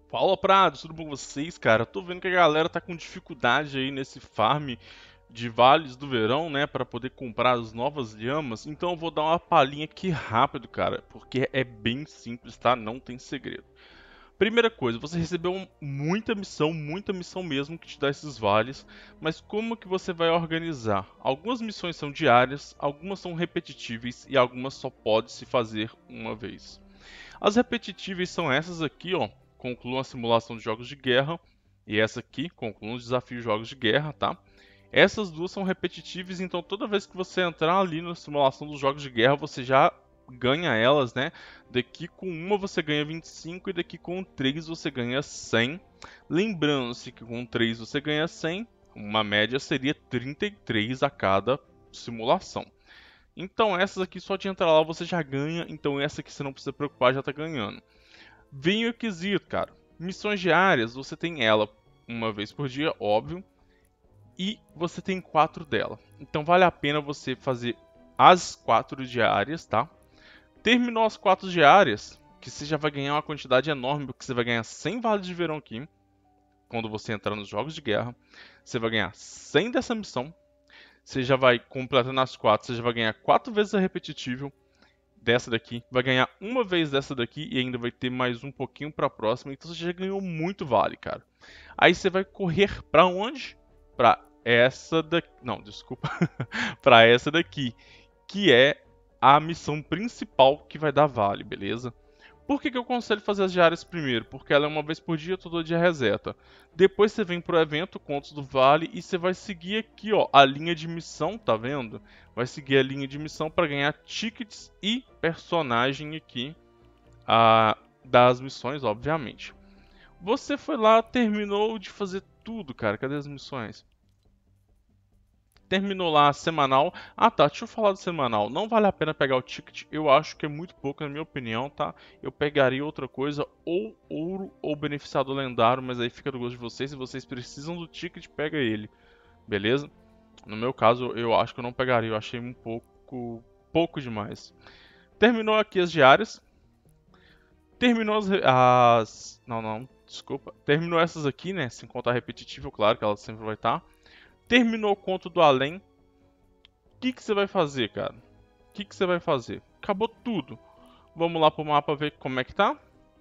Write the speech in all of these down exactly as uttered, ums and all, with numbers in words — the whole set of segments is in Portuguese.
Fala, Prados, tudo bom com vocês, cara? Tô vendo que a galera tá com dificuldade aí nesse farm de vales do verão, né, para poder comprar as novas lhamas. Então eu vou dar uma palhinha aqui rápido, cara, porque é bem simples, tá? Não tem segredo. Primeira coisa, você recebeu um- muita missão, muita missão mesmo que te dá esses vales, mas como que você vai organizar? Algumas missões são diárias, algumas são repetitíveis e algumas só pode se fazer uma vez. As repetitivas são essas aqui, ó. Concluam a simulação de jogos de guerra. E essa aqui, concluam os desafios de jogos de guerra, tá? Essas duas são repetitivas, então toda vez que você entrar ali na simulação dos jogos de guerra, você já ganha elas, né? Daqui com uma você ganha vinte e cinco e daqui com três você ganha cem. Lembrando-se que com três você ganha cem, uma média seria trinta e três a cada simulação. Então essas aqui só de entrar lá você já ganha, então essa aqui você não precisa preocupar, já tá ganhando. Vem o quesito, cara. Missões diárias, você tem ela uma vez por dia, óbvio, e você tem quatro dela. Então vale a pena você fazer as quatro diárias, tá? Terminou as quatro diárias, que você já vai ganhar uma quantidade enorme, porque você vai ganhar cem vales de verão aqui, quando você entrar nos jogos de guerra. Você vai ganhar cem dessa missão. Você já vai completando as quatro, você já vai ganhar quatro vezes a repetitível dessa daqui, vai ganhar uma vez dessa daqui e ainda vai ter mais um pouquinho pra próxima, então você já ganhou muito vale, cara. Aí você vai correr pra onde? Pra essa daqui, não, desculpa, pra essa daqui, que é a missão principal que vai dar vale, beleza? Por que que eu aconselho fazer as diárias primeiro? Porque ela é uma vez por dia, todo dia reseta. Depois você vem pro evento, Contos do Vale, e você vai seguir aqui, ó, a linha de missão, tá vendo? Vai seguir a linha de missão para ganhar tickets e personagem aqui ah, das missões, obviamente. Você foi lá, terminou de fazer tudo, cara. Cadê as missões? Terminou lá a semanal. Ah tá, deixa eu falar do semanal. Não vale a pena pegar o ticket, eu acho que é muito pouco, na minha opinião, tá? Eu pegaria outra coisa, ou ouro ou beneficiado lendário, mas aí fica do gosto de vocês. Se vocês precisam do ticket, pega ele, beleza? No meu caso, eu acho que eu não pegaria, eu achei um pouco, pouco demais. Terminou aqui as diárias. Terminou as, as... Não, não, desculpa. Terminou essas aqui, né? Sem contar repetitivo, claro que ela sempre vai estar. Terminou o conto do além. O que que você vai fazer, cara? O que que você vai fazer? Acabou tudo. Vamos lá pro mapa ver como é que tá.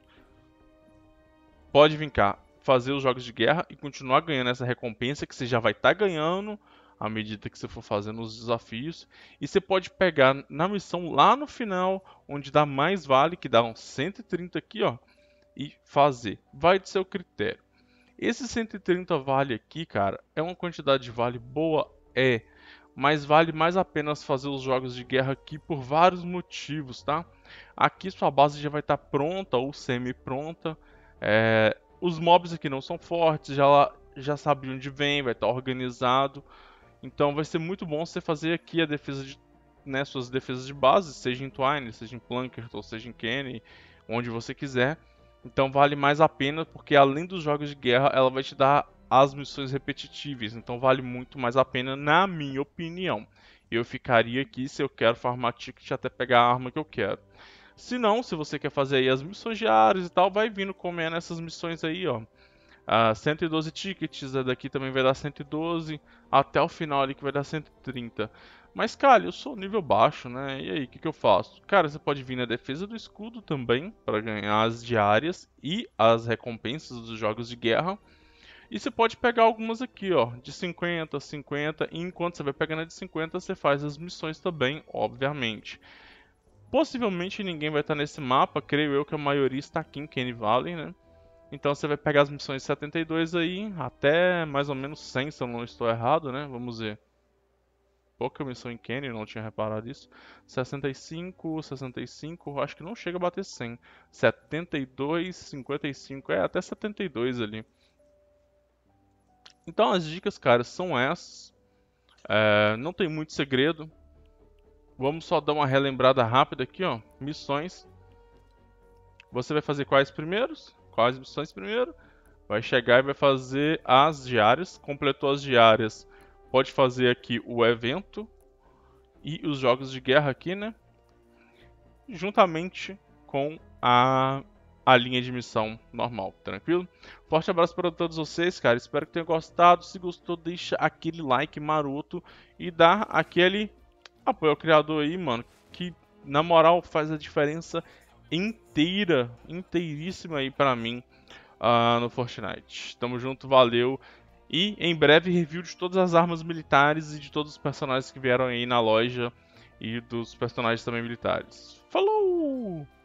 Pode vir cá, fazer os jogos de guerra e continuar ganhando essa recompensa que você já vai estar ganhando à medida que você for fazendo os desafios. E você pode pegar na missão lá no final, onde dá mais vale, que dá uns cento e trinta aqui, ó, e fazer. Vai do seu critério. Esse cento e trinta vale aqui, cara, é uma quantidade de vale boa? É. Mas vale mais a pena fazer os jogos de guerra aqui por vários motivos, tá? Aqui sua base já vai estar pronta ou semi-pronta. É, os mobs aqui não são fortes, já, já sabe onde vem, vai estar organizado. Então vai ser muito bom você fazer aqui a defesa de, né, suas defesas de base, seja em Twine, seja em Plunkett ou seja em Kenny, onde você quiser. Então vale mais a pena porque além dos jogos de guerra, ela vai te dar as missões repetitivas. Então vale muito mais a pena, na minha opinião. Eu ficaria aqui se eu quero farmar ticket até pegar a arma que eu quero. Se não, se você quer fazer aí as missões diárias e tal, vai vindo comendo essas missões aí, ó. Ah, cento e doze tickets, a daqui também vai dar cento e doze, até o final ali que vai dar cento e trinta. Mas, cara, eu sou nível baixo, né? E aí, o que que eu faço? Cara, você pode vir na defesa do escudo também, para ganhar as diárias e as recompensas dos jogos de guerra. E você pode pegar algumas aqui, ó, de cinquenta, cinquenta, e enquanto você vai pegando a de cinquenta, você faz as missões também, obviamente. Possivelmente ninguém vai estar nesse mapa, creio eu que a maioria está aqui em Canny Valley, né? Então você vai pegar as missões setenta e dois aí, até mais ou menos cem, se eu não estou errado, né? Vamos ver. Pouca missão em Kenny, eu não tinha reparado isso. sessenta e cinco, sessenta e cinco, acho que não chega a bater cem. setenta e dois, cinquenta e cinco, é até setenta e dois ali. Então as dicas, cara, são essas. É, não tem muito segredo. Vamos só dar uma relembrada rápida aqui, ó. Missões. Você vai fazer quais primeiros? Quais missões primeiro? Vai chegar e vai fazer as diárias. Completou as diárias, pode fazer aqui o evento e os jogos de guerra aqui, né? Juntamente com a a linha de missão normal, tranquilo? Forte abraço para todos vocês, cara. Espero que tenham gostado. Se gostou, deixa aquele like maroto e dá aquele apoio ao criador aí, mano, que na moral faz a diferença inteira, inteiríssima aí pra mim uh, no Fortnite. Tamo junto, valeu. E em breve review de todas as armas militares e de todos os personagens que vieram aí na loja e dos personagens também militares. Falou!